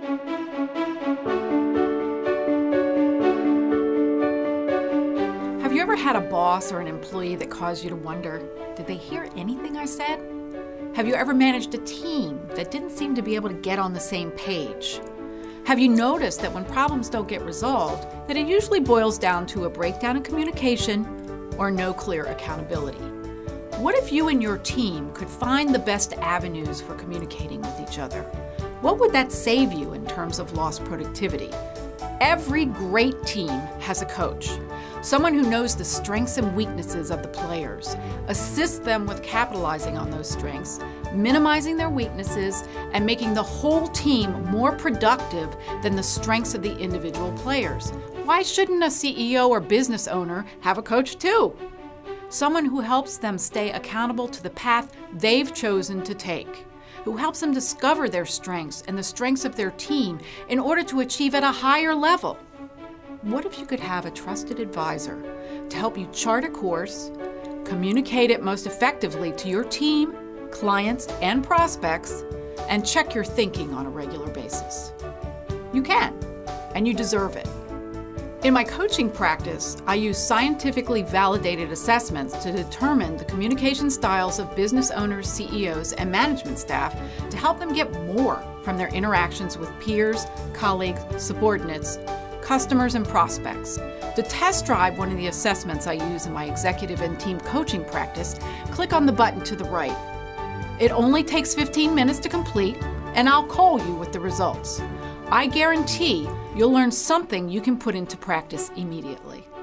Have you ever had a boss or an employee that caused you to wonder, did they hear anything I said? Have you ever managed a team that didn't seem to be able to get on the same page? Have you noticed that when problems don't get resolved, that it usually boils down to a breakdown in communication or no clear accountability? What if you and your team could find the best avenues for communicating with each other? What would that save you in terms of lost productivity? Every great team has a coach, someone who knows the strengths and weaknesses of the players, assists them with capitalizing on those strengths, minimizing their weaknesses, and making the whole team more productive than the strengths of the individual players. Why shouldn't a CEO or business owner have a coach too? Someone who helps them stay accountable to the path they've chosen to take, who helps them discover their strengths and the strengths of their team in order to achieve at a higher level. What if you could have a trusted advisor to help you chart a course, communicate it most effectively to your team, clients, and prospects, and check your thinking on a regular basis? You can, and you deserve it. In my coaching practice, I use scientifically validated assessments to determine the communication styles of business owners, CEOs, and management staff to help them get more from their interactions with peers, colleagues, subordinates, customers, and prospects. To test drive one of the assessments I use in my executive and team coaching practice, click on the button to the right. It only takes 15 minutes to complete, and I'll call you with the results. I guarantee you'll learn something you can put into practice immediately.